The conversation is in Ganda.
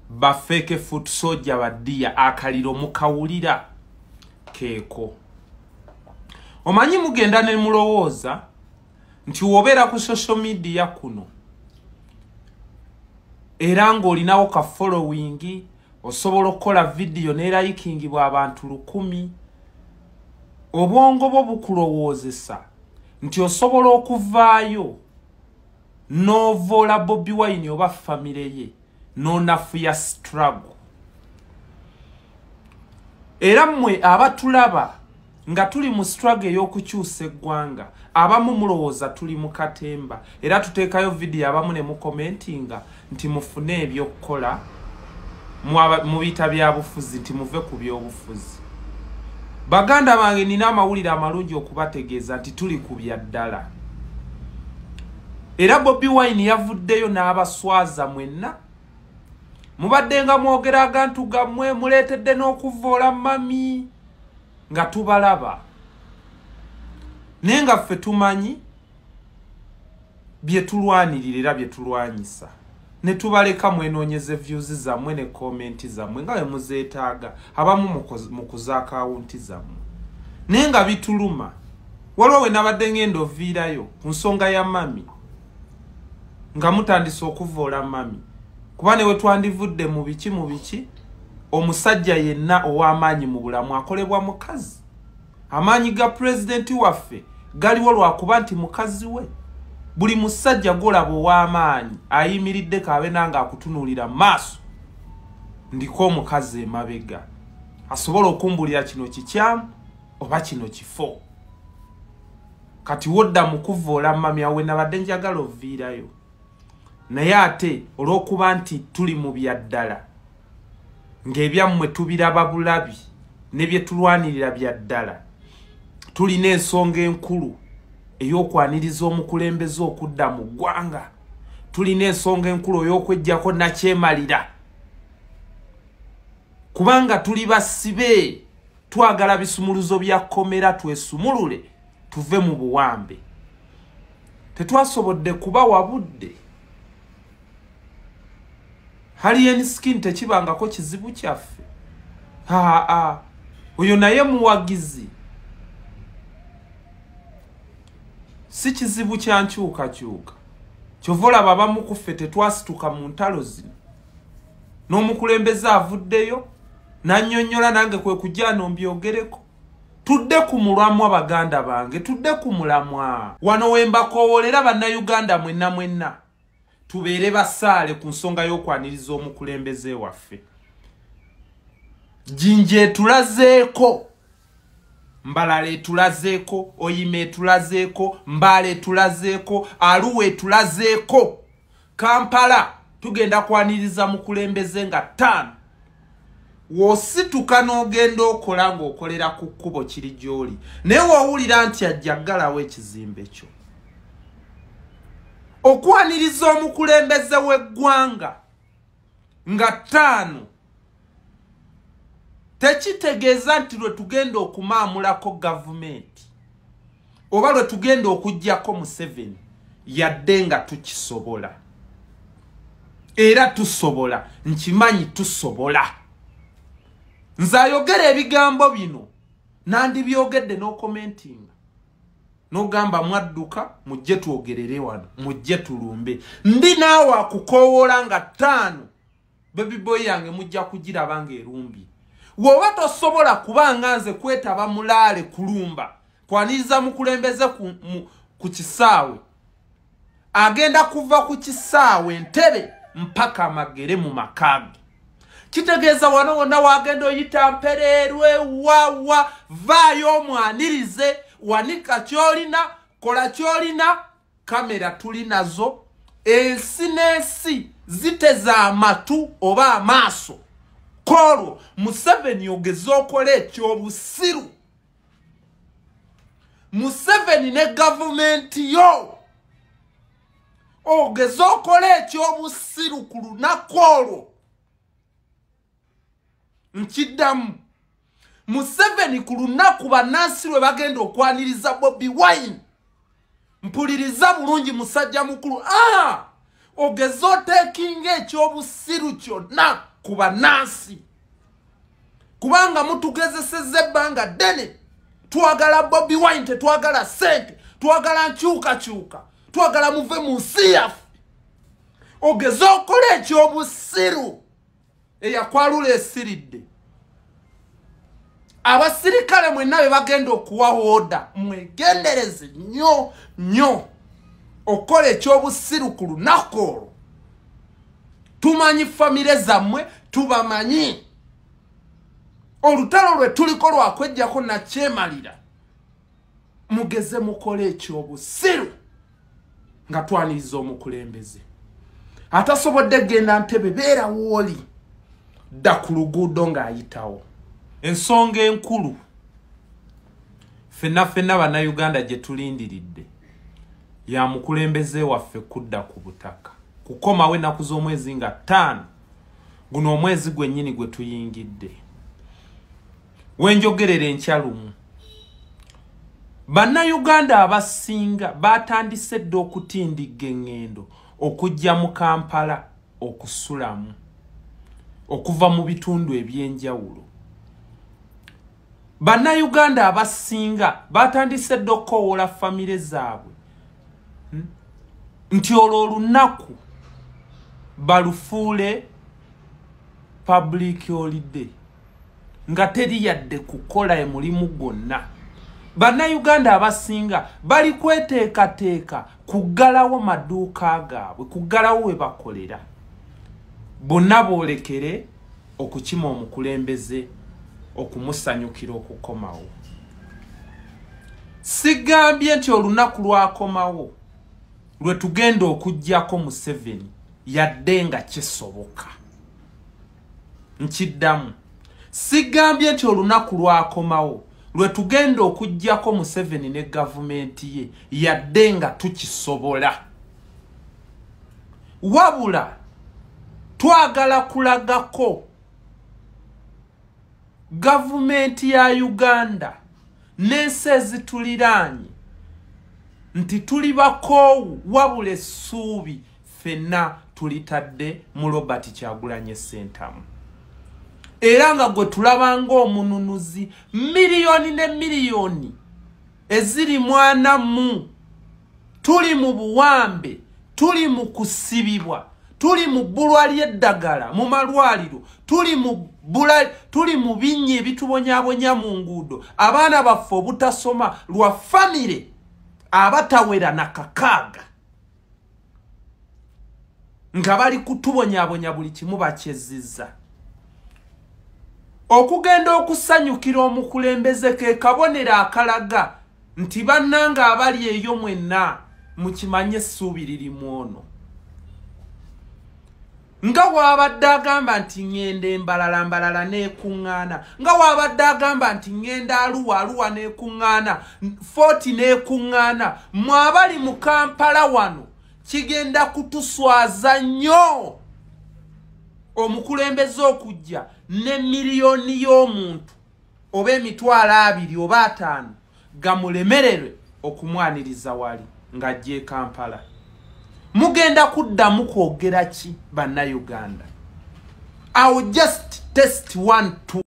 ba fake foot soldier badia akaliro mukawulira keeko omanyi mugenda ne mulowooza nti wobera ku social media kuno era ng'olinawo ka following osobola okukola video ne liking bwa abantu 100 obwongo bwo bukulowoozesa nti osobola okuvaayo novola Bobi Wine oba family ye nonafuya struggle era mmwe abatulaba nga tuli mu struggle y'okukyusa eggwanga abamu mulowooza tuli mu katemba era tuteekayo video abamu ne mu commentinga nti mufune ebyokukola mu bita bya bufuzi nti muve ku by'obufuzi baganda bange nina amawulire amalungi okubategeeza nti tuli ku bya ddala era Bobi Wine yavuddeyo n'abaswaza mwenna mubadde nga mwogera agantu gammwe muleetedde n'okuvoola mami nga tubalaba naye nga ffe tumanyi bye tulwanirira era bye tulwanyisa ne tubaleka mwenoonyeze views zammwe ne comment zammwe nga bwe muzeetaaga abamu mu kuza akawunti zammwe naye nga bituluma waliwo we nabadde ngenda oviirayo ku nsonga ya mami nga mutandise okuvoola mami kuba ne we twandivudde mu biki omusajja yenna ow'amaanyi mu bulamu akolebwa mukazi amaanyi ga pulezidenti waffe galiwo lwakuba nti mukazi we buli musajja golaba ow'amaanyi ayimiridde kaabe nanga akutunuulira maaso ndiko omukazi emabega asobola okumbulira kino kikyamu oba kino kifo kati wodda mu kuvoola mami awe nabadde njagala oviirayo naye ate olw'okuba nti tuli mu bya ddala ng'ebyammwe tubiraba bulabi ne bye tulwanirira bya ddala tulina ensonga enkulu ey'okwaniriza omukulembeze okudda mu ggwanga tulina ensonga enkulu ey'okweggyako nakyemalira kubanga tuli basibe twagala bisumuluzo bya komera twesumulule tuve mu buwambe tetwasobodde kubawa budde Alien skin tekibangako kizibu kyaffe oyo naye muwagizi si kizibu kyankyukakyuka kyovola baba mukuffe tetwasituka mu ntalo zino n'omukulembeze avuddeyo nannyonnyola nange kwe kujja nombyogereko tudde ku mulamwa abaganda bange tudde ku mulamwa wano wembakoowolera bannayuganda mwenna tubeere basaale ku nsonga y'okwaniriza omukulembeze waffe jinja etulazeeko mbalala etulazeeko oyima etulazeeko mbaala etulazeeko aluwa etulazeeko kampala tugenda kwaniriza mukulembeze nga 5 wosituka n'ogenda okola ng'okolera ku kkubo kiri gy'oli naye woowulira nti ajjaggalawo ekizimbe kyo okwaniriza omukulembeze w'eggwanga nga 5 tekitegeeza nti lwe tugenda okumaamulako gavumenti oba lwe tugenda okuggyako Museveni yadde nga tukisobola era tusobola nkimanyi tusobola nze ayogera ebigambo bino nandibyogedde n'okomentinga n'ogamba mwadduka mujje twogerere wano mujje tulumbe ndi naawe akukoowoola nga 5 baby boy yange mujja kugiraba ng'erumbye woba tosobola kubanga nze kwetaba mulaale kulumba kwaniriza mukulembeze ku kisaawe agenda kuva ku kisaawe Entebbe mpaka Amagere mu makage kitegeeza wano wonna wagenda oyita mpererwe wawa vaayo omwanirize wanika kyolina kola kyolina kamera tuli nazo ensi n'ensi ziteza amatu oba amaaso kolo Museveni ogeze okola ekyobusiru Museveni ne gavumenti yo ogeze okola ekyobusiru ku lunaku olwo nkiddamu Museveni ku lunaku bannansi lwe bagenda okwaniriza Bobi Wine mpuliriza bulungi musajja mukulu ogezotekinga ekyobusiru kyonna ku bannansi kubanga mutugezesezza ebbanga ddene twagala Bobi Wine tetwagala ssente twagala nkyukakyuka twagala muve mu nsi yaffe ogeza okola ekyobusiru eyakwalula esiridde abasirikale mwenna be bagenda okuwa oda mwegendereze nnyo okola ekyobusiru ku lunaku olwo tumanyi famire zammwe tubamanyi olutalo lwe tuliko lwakwejjako nakyemalira mugeze mukola ekyobusiru nga twaniriza omukulembeze atasobodde genda Entebbe beera wooli dda ku luguudo ng'ayitawo ensonga enkulu ffenna bannayuganda gye tulindiridde ya mukulembeze waffe kudda ku butaka kukomawo ennaku z'omwezi nga 5 guno omwezi gwennyini gwe tuyingidde wenjogerera enkyalumu bannayuganda abasinga batandise dda okutindigga eŋŋendo okujja mu Kampala okusulamu okuva mu bitundu ebyenjawulo bannayuganda abasinga batandise dda okukowoola famire zaabwe nti olwo olunaku balufuule public holiday nga teri yadde kukola emulimu gwonna bannayuganda abasinga bali kweteekateeka kuggalawo maduuka gaabwe kuggalawo we bakolera bonna boolekere okukima omukulembeze okumusanyukira okukomawo sigambye nti olunaku lwakomawo lwe tugenda okujjako Museveni yadde nga kisoboka nkiddamu sigambye nti olunaku lwakomawo lwe tugenda okujjako Museveni ne gavumenti ye yadde nga tukisobola wabula twagala kulagako gavumenti ya Uganda n'ensi ezituliraanye nti tuli bakoowu wabula essuubi ffenna tulitadde mu Robert Kyagulanyi Ssentamu era nga gwe tulabanga omununuzi miliyoni ne miliyoni eziri mwana mu tuli mu buwambe tuli mu kusibibwa tuli mu bbulwa ly'eddagala mu malwaliro tuli mu binnya ebitubonyabonya mu nguudo abaana baffe obutasoma lwa famire abatawera na kakaaga nga bali kutubonyabonya buli kimu bakyezizza okugenda okusanyukira omukulembeze ke kabonera akalaga nti bannanga abali eyo mwenna mukimanye essuubi lirimu ono nga wabadde agamba nti ngenda embalala n'ekuŋŋaana nga wabadde agamba nti ngenda Arua n'ekuŋŋaana Fort n'ekuŋŋaana mwabali mu Kampala wano kigenda kutuswaza nnyo omukulembeze okujja ne miliyoni y'omuntu oba emitwalo 2 oba 5 gamulemererwe okumwaniriza wali ng'ajja Kampala mugenda kuddamu kwogera ki bannayuganda? I will just test 1 2